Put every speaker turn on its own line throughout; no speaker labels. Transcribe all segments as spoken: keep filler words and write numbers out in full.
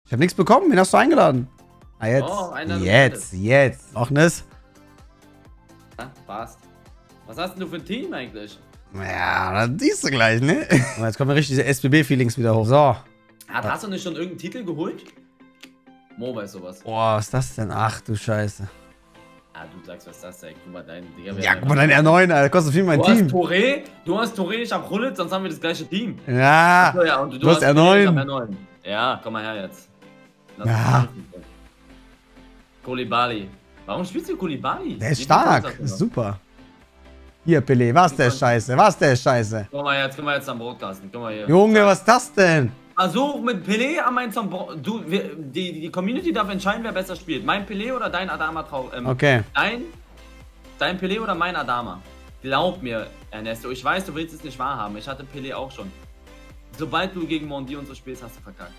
Ich habe nichts bekommen. Wen hast du eingeladen? Ah, jetzt.
Oh,
jetzt, jetzt. Auch Nis?
Ja, passt. Was hast denn du für ein Team eigentlich?
Ja, das siehst du gleich, ne? Jetzt kommen richtig diese S B B-Feelings wieder hoch. So.
Hat, hast du nicht schon irgendeinen Titel geholt? Mo weiß sowas.
Boah, was ist das denn? Ach du Scheiße.
Ah, du sagst, was ist das denn? Guck mal, dein Digga.
Ja, guck mal, dein R neun, Alter. Kostet viel mein
du
Team.
Hast Touré, du hast Touré, ich hab Rullet, sonst haben wir das gleiche Team.
Ja.
So, ja und du,
du hast, hast R neun. Ich hab R neun.
Ja, komm mal her jetzt. Lass
ja.
Koulibaly. Warum spielst du Koulibaly?
Der ist stark. Das ist super. Hier, Pelé. Was der Scheiße? Was der Scheiße?
Guck mal jetzt, guck mal jetzt am Brotkasten. Guck mal hier.
Junge, was ist das denn?
Also mit Pelé an meinem Zambro du, die, die Community darf entscheiden, wer besser spielt. Mein Pelé oder dein Adama Trau. Ähm,
okay.
Dein, dein Pelé oder mein Adama. Glaub mir, Ernesto, ich weiß, du willst es nicht wahrhaben. Ich hatte Pelé auch schon. Sobald du gegen Mondi und so spielst, hast du verkackt.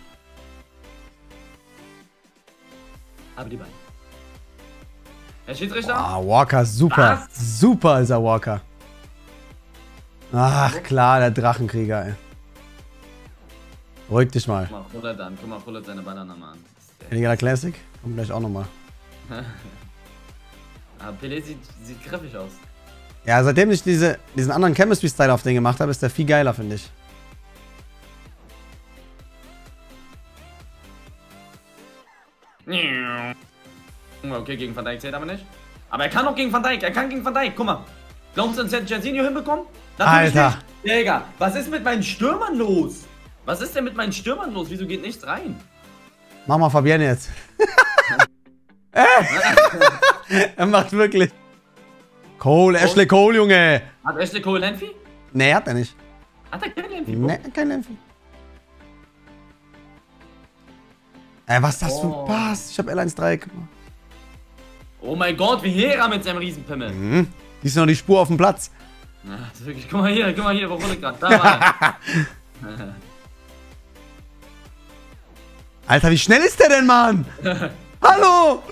Aber die beiden. Herr Schiedsrichter?
Ah, Walker, super. Was? Super ist er, Walker. Ach, klar, der Drachenkrieger, ey. Beruhig dich mal.
Guck mal, Rullet an. Guck mal, Rullet seine Banane mal an.
Illegaler Classic? Kommt gleich auch nochmal.
Aber Pelé sieht, sieht griffig aus.
Ja, seitdem ich diese, diesen anderen Chemistry-Style auf den gemacht habe, ist der viel geiler, finde ich.
Okay, gegen Van Dijk zählt aber nicht. Aber er kann auch gegen Van Dijk. Er kann gegen Van Dijk. Guck mal. Glaubst du, dass er Jorginho hinbekommen?
Alter.
Digga, was ist mit meinen Stürmern los? Was ist denn mit meinen Stürmern los? Wieso geht nichts rein?
Mach mal Fabienne jetzt. Er macht wirklich. Cole, Cole, Ashley Cole, Junge.
Hat Ashley Cole Lenfi?
Nee, hat er nicht.
Hat er kein Lenfi?
Nee, kein Lenfi. Ey, was ist das
oh.
für ein Pass? Ich hab L eins Dreieck gemacht.
Oh mein Gott, wie Hera mit seinem Riesenpimmel.
Mhm. Die ist noch die Spur auf dem Platz.
Na, das ist wirklich, guck mal hier, guck mal hier, wo Rolle gerade. Da war
Alter, wie schnell ist der denn, Mann? Hallo!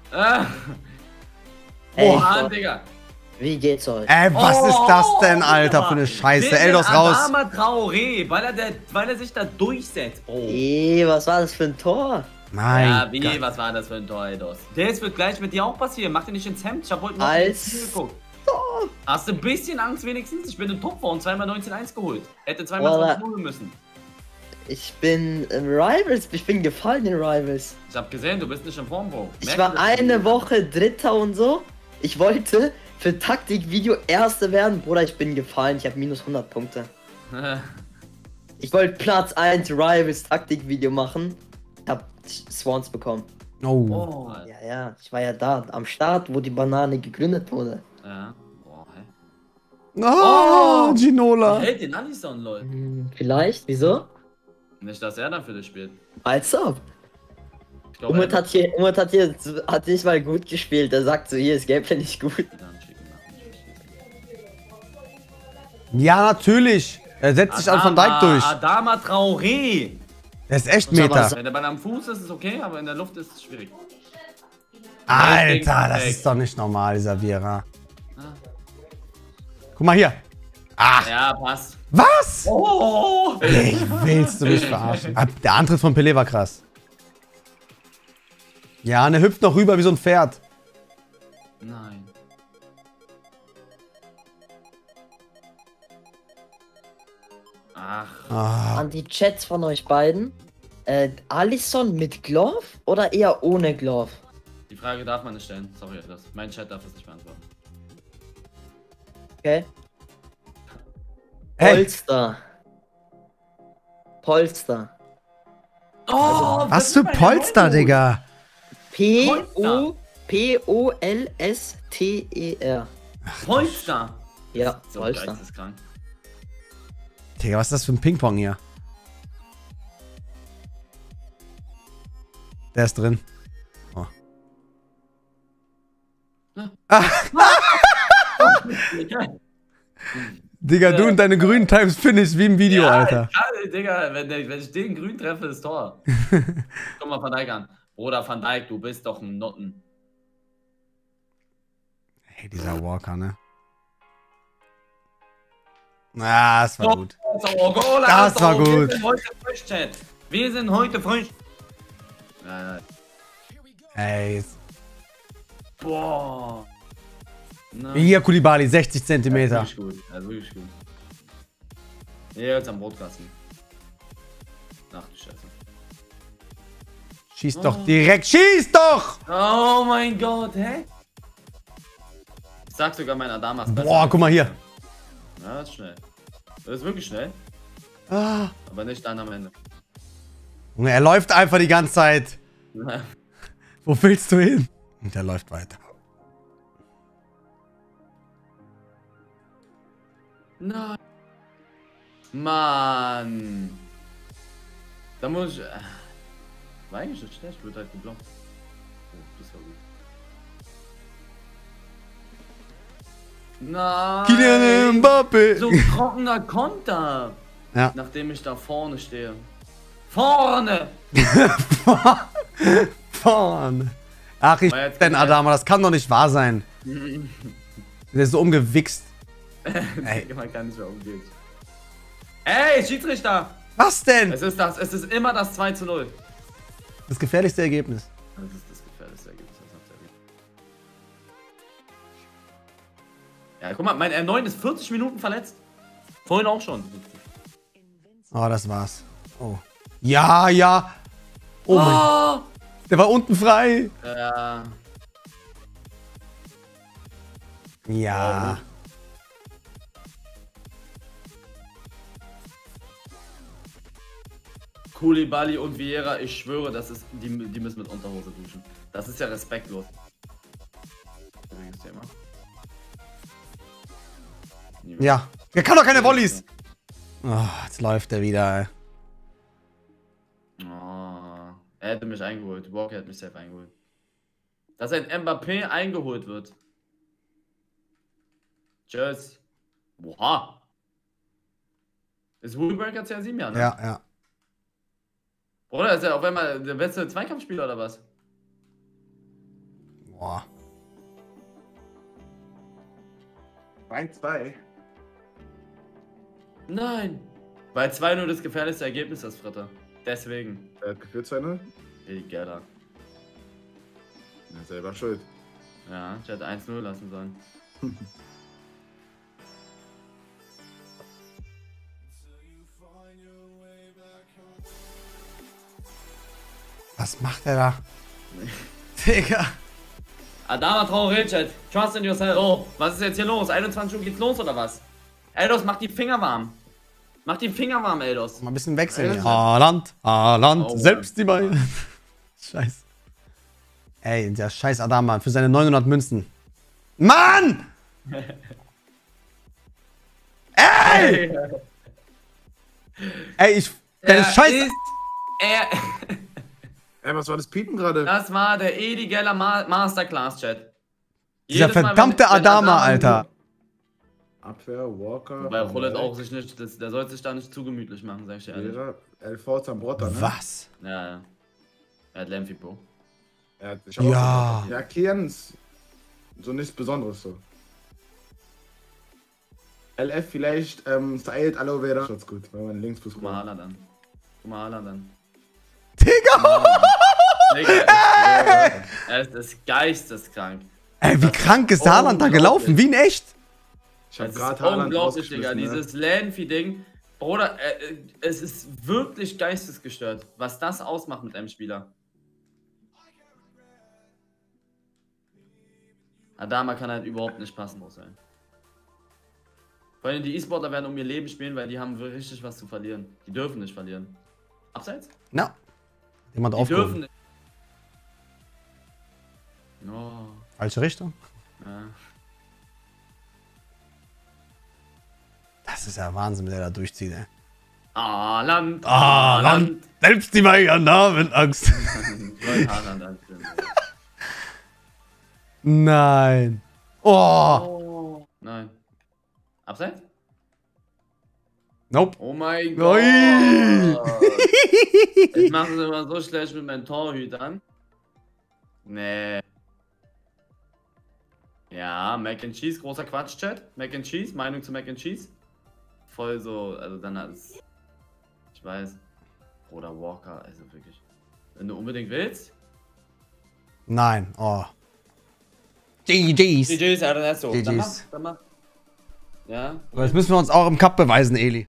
Oh, Mann, Digga.
Wie geht's euch?
Ey, was oh, ist das denn, Alter, für eine Scheiße? Eldos raus.
Adama Traoré, weil er, der, weil er sich da durchsetzt. Oh.
Ey, was war das für ein Tor?
Mein
ja, wie,
Gott.
was war das für ein Tor, Eldos? Der wird gleich mit dir auch passieren. Mach dir nicht ins Hemd. Ich hab heute noch
Als
geguckt. Hast du ein bisschen Angst wenigstens? Ich bin im Top und zweimal neunzehn eins geholt. Hätte zweimal zwanzig null müssen.
Ich bin in Rivals, ich bin gefallen in Rivals.
Ich hab gesehen, du bist nicht in Form, Bro.
Ich war eine Woche Dritter und so. Ich wollte für Taktikvideo Erster werden. Bruder, ich bin gefallen, ich habe minus hundert Punkte. Ich wollte Platz eins Rivals Taktikvideo machen. Ich hab Swans bekommen.
Oh.
oh.
Ja, ja, ich war ja da, am Start, wo die Banane gegründet wurde.
Ja. Boah, hey.
Oh, oh, Ginola.
Hält den Alisson, lol.
Hm, vielleicht, wieso?
Nicht, dass er dann für dich spielt.
Als ob.
Glaub,
Umut hat hier, Umut hat hier, hat nicht mal gut gespielt. Er sagt so, hier ist Gameplay nicht gut.
Ja, natürlich. Er setzt sich an Van Dijk durch.
Adama Traoré.
Der ist echt Meter.
Wenn der Ball am Fuß ist, ist es okay, aber in der Luft ist es schwierig.
Alter, das ist doch nicht normal, dieser Vieira. Ah. Guck mal hier. Ach.
Ja, passt.
Was?
Oh.
Ich willst du mich verarschen? Der Antritt von Pelé war krass. Ja, und er hüpft noch rüber wie so ein Pferd.
Nein. Ach.
Ah.
An die Chats von euch beiden. Äh, Alisson mit Glove oder eher ohne Glove?
Die Frage darf man nicht stellen. Sorry, das. Mein Chat darf es nicht beantworten.
Okay.
Hey.
Polster. Polster.
Oh, also,
was für Polster, Digga?
P O P O L S T E R.
Polster?
Ja,
so
Polster.
geisteskrank.
Digga, was ist das für ein Ping-Pong hier? Der ist drin. Oh. Ah. Digga, du und deine grünen Times Finish wie im Video,
ja,
Alter.
Ja, Digga, wenn, wenn ich den grün treffe, ist Tor. Guck mal Van Dijk an. Bruder Van Dijk, du bist doch ein Notten.
Hey, dieser Walker, ne? Ah, das war gut.
Oh, Gola,
das war gut.
Wir sind heute frisch, Chat. Wir sind heute frisch. Ja, ja.
Ey.
Boah. Na.
Hier Koulibaly, sechzig Zentimeter.
Das ist wirklich gut. Das ist wirklich gut. Ja, jetzt am Brotkasten. Ach du Scheiße.
Schieß doch direkt. Schieß doch!
Oh mein Gott, hä? Ich sag sogar, mein Adama ist besser.
Boah, guck mal hier.
Ja, das ist schnell. Das ist wirklich schnell.
Ah.
Aber nicht dann am Ende.
Junge, er läuft einfach die ganze Zeit. Wo willst du hin? Und er läuft weiter.
Nein. Mann. Da muss ich... War eigentlich nicht schlecht, wird halt geblockt. Oh, das war gut. Nein.
Kylian Mbappé.
So trockener Konter.
Ja.
Nachdem ich da vorne stehe. Vorne!
Vorne. Ach, ich denn Adama, das kann doch nicht wahr sein. Der ist so umgewichst.
Ey. Man kann nicht mehr umgehen. Ey, Schiedsrichter!
Was denn?
Es ist, das, es ist immer das zwei zu null.
Das gefährlichste Ergebnis.
Das ist das gefährlichste Ergebnis, was habt ihr erlebt. Ja, guck mal, mein R neun ist vierzig Minuten verletzt. Vorhin auch schon.
Oh, das war's. Oh. Ja, ja. Oh, oh. Mein. Der war unten frei.
Ja.
Ja.
Koulibaly und Vieira, ich schwöre, das ist, die, die müssen mit Unterhose duschen. Das ist ja respektlos. Thema.
Ja. Der kann doch keine Volleys. Oh, jetzt läuft er wieder, ey.
Oh, er hätte mich eingeholt. Walker hätte mich safe eingeholt. Dass ein Mbappé eingeholt wird. Tschüss. Oha. Ist Woolbreaker C R sieben, ja, ne?
Ja, ja.
Oder ist er auf einmal der beste Zweikampfspieler oder was?
Boah.
eins zwei.
Nein. Weil zwei null das gefährlichste Ergebnis ist, Fritter. Deswegen.
Er hat geführt zwei null.
Ey, Gerda.
Ja, selber schuld.
Ja, ich hätte eins null lassen sollen.
Was macht er da? Digga.
Adama Traoré, Chat. Trust in yourself. Oh, was ist jetzt hier los? einundzwanzig Uhr geht's los oder was? Eldos, mach die Finger warm. Mach die Finger warm, Eldos.
Mal ein bisschen wechseln hier. Haaland, Haaland, oh, selbst die Beine. Scheiße. Ey, der scheiß Adama für seine neunhundert Münzen. Mann! Ey! Ey, ich... Der scheiß...
Ist, er...
Ey, was war das Piepen gerade?
Das war der Edi Geller Ma Masterclass-Chat.
Dieser verdammte Mal, wenn, wenn Adama, Adama, Alter.
Abwehr, Walker.
Weil Rollet auch sich nicht, das, der sollte sich da nicht zu gemütlich machen, sag ich dir ehrlich.
L V Zambrotta, ne?
Was?
Ja, ja. Er hat Lemfipo.
Er hat sich
ja.
Auch ja, Kian ist so nichts Besonderes so. L F vielleicht, ähm, Said Aloe Vera. Schaut's gut, weil man links bis
Guck mal Haaland an. Guck mal Haaland an.
Digga!
Digga, er ist geisteskrank.
Ey, wie das krank ist Haaland da gelaufen? Wie in echt?
Ich hab
das
grad
ist
Haaland
unglaublich, Digga.
Ne?
Dieses Lanfi-Ding. Bruder, äh, es ist wirklich geistesgestört, was das ausmacht mit einem Spieler. Adama kann halt überhaupt nicht passlos sein. Vor allem die E-Sportler werden um ihr Leben spielen, weil die haben richtig was zu verlieren. Die dürfen nicht verlieren. Abseits?
Na. No. Jemand
die
aufgehoben.
dürfen nicht. Oh.
Falsche Richtung?
Ja.
Das ist ja Wahnsinn, der da durchzieht, ey.
Haaland,
Haaland, selbst die Bayern haben Angst. Nein. Oh.
oh. Nein. Abseits?
Nope.
Oh mein Gott. Ich mache es immer so schlecht mit meinen Torhütern. Nee. Ja, Mac and Cheese, großer Quatsch, Chat. Mac and Cheese, Meinung zu Mac and Cheese. Voll so, also dann als... Ich weiß. Oder Walker, also wirklich. Wenn du unbedingt willst.
Nein, oh. G Gs.
G Gs, Ernesto.
G Gs.
Dann mach, dann mach. Ja.
Aber jetzt müssen wir uns auch im Cup beweisen, Eli.